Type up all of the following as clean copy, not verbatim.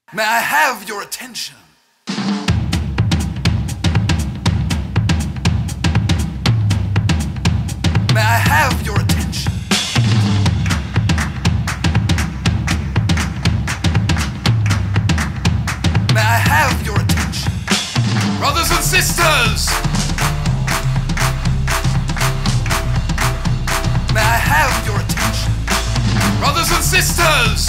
May I have your attention? May I have your attention? May I have your attention? Brothers and sisters! May I have your attention? Brothers and sisters!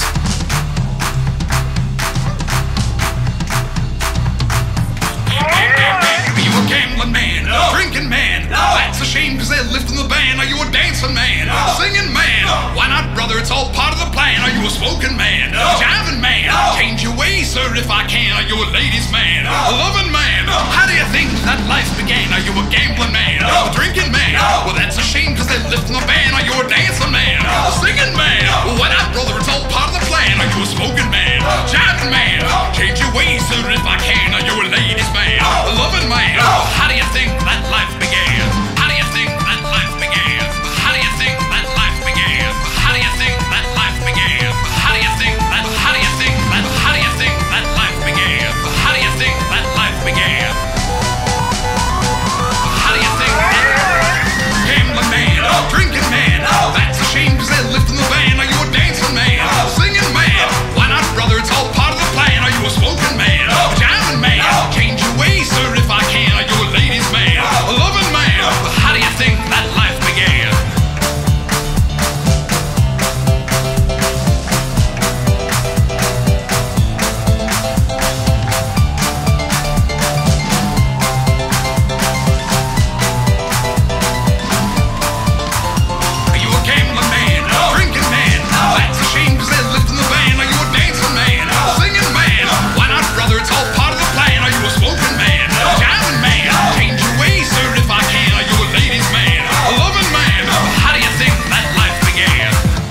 Are you a gambling man? No. Drinking man? No. That's a shame cause they're lifting the ban. Are you a dancing man? No. Singing man? No. Why not, brother? It's all part of the plan. Are you a smoking man? No. Jiving man? No. Change your ways, sir, if I can. Are you a ladies man? No. A loving man? No. How do you think that life began? Are you a gambling man? No. A drinking man? No. Well, that's a shame cause they're lifting the ban. Are you a dancing man? No. A singing man? No. Why not, brother? It's all part of the plan. Are you a smoking man? No. Jiving man? No. Change your ways, sir, if I can. Are you a ladies man? No. A loving man? No. How do you think that life began? How do you think that life began? How do you think that life began? How do you think that life began? How do you think that? How do you think that? How do you think that life began? How do you think that life began? How do you think that? Gambling man, drinking man, that's a shame cause they're lifting the ban. Are you a dancing man? Singing man? Why not, brother? It's all part of the plan. Are you a smoking man? A jamming man? Change your ways, sir, if I can. Are you a ladies man? A loving man? How do you think that life began? Are you a gambling man? Drinking man? That's a shame cause they're lifting the ban. Are you a dancing man? Singing man? Why not, brother? It's all part of the plan. Are you a smoking man? Jamming man? Change your ways, sir, if I can. Are you a ladies man? A loving man? How do you think that life began?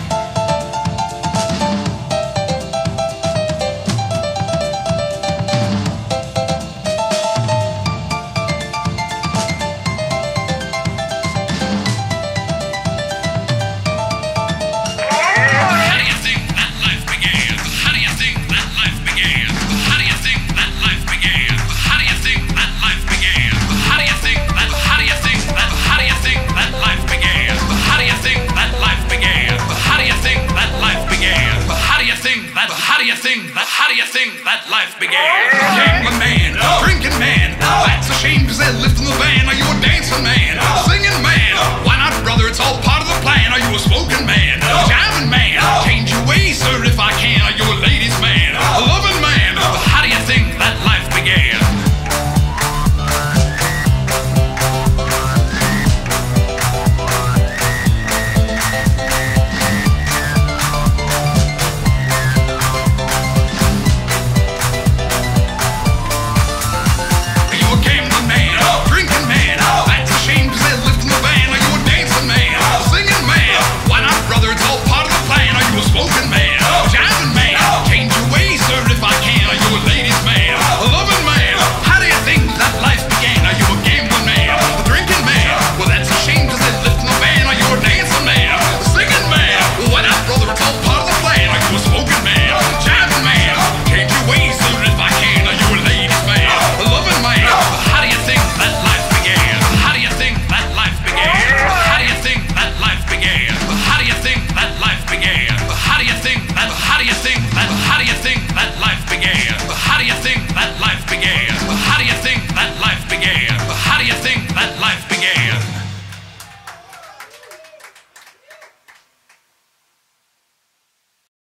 How do you think that life began? How do you think that life began? How do you think that life began? How do you think that life began? How do you think that? How do you think that? How do you think that life began? How do you think that life began? How do you think that life began? How do you think that? How do you think that? How do you think that life began? Gambling man, drinking man, that's a shame cause they're lifting the ban. Are you a dancing man? Singing man? Why not, brother? It's all part of the plan. Are you a smoking man? A jamming man? Change your ways, sir, if I can. Are you a ladies man? A loving man? How do you think that life began? Are you a gambling man? Drinking man? That's a shame cause they're lifting the ban. Are you a dancing man? Singing man? Why not, brother? It's all part of the plan. Are you a smoking man? Jamming man? Change your ways, sir, if I can. Are you a ladies man? A loving man? How do you think that life began? Are you a gambling man? A drinking man? Well, that's a shame cause they're lifting the ban. Are you a dancing man? A singing man? Well, why not, brother? It's all part of the plan. Are you a smoking man? Jamming man? Change your ways, sir, if I can. Are you a ladies man? A loving man? How do you think that life began? How do you think that life began? How do you think that life began? How do you think that life began? How do you think that? How do you think that? How do you think that life began? How do you think that life began? How do you think that life began? How do you think that life began?